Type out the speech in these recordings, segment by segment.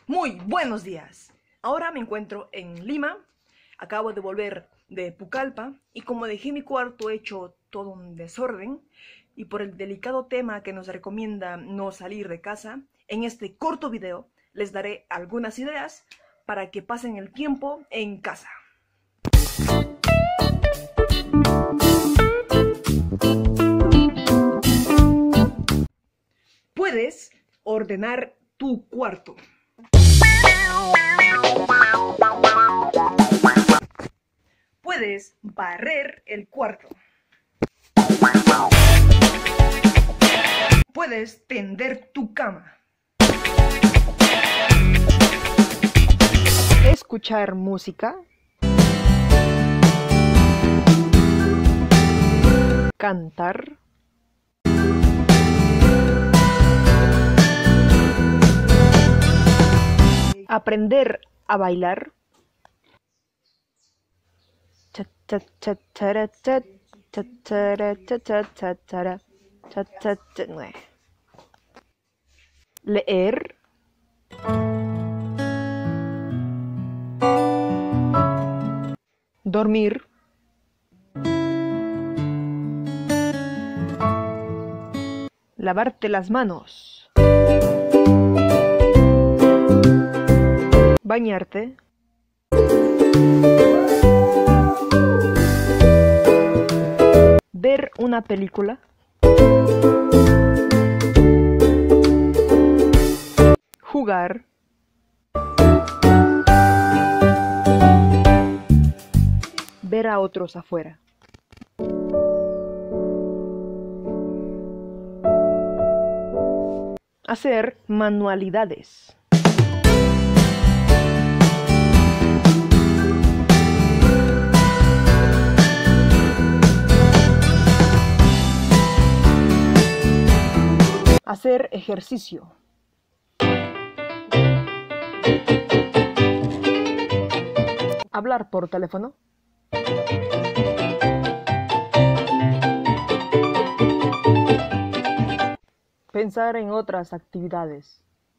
Muy buenos días. Ahora me encuentro en Lima. Acabo de volver de Pucallpa y como dejé mi cuarto hecho todo un desorden y por el delicado tema que nos recomienda no salir de casa, en este corto video les daré algunas ideas para que pasen el tiempo en casa. Puedes ordenar tu cuarto. Puedes barrer el cuarto. Puedes tender tu cama. Escuchar música. Cantar. Aprender a bailar. Leer. Dormir. Lavarte las manos. Bañarte. Ver una película. Jugar. Ver a otros afuera. Hacer manualidades. Hacer ejercicio. Hablar por teléfono. Pensar en otras actividades.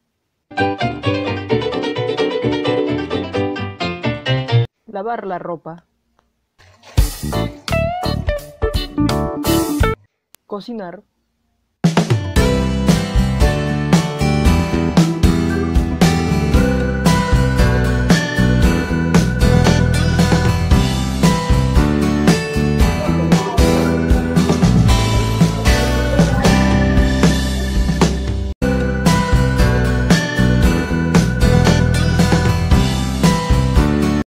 Lavar la ropa. Cocinar.